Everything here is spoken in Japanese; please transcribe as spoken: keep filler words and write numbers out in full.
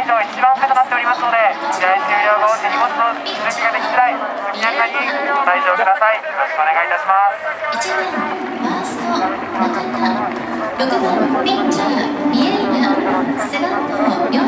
会場いちばんめとなっておりますので、試合終了後、手荷物の続きができ次第、速やかにご退場ください。よろしくお願いいたします。 いちばんファースト中田、ろくばんピッチャービエイラ、背番号よん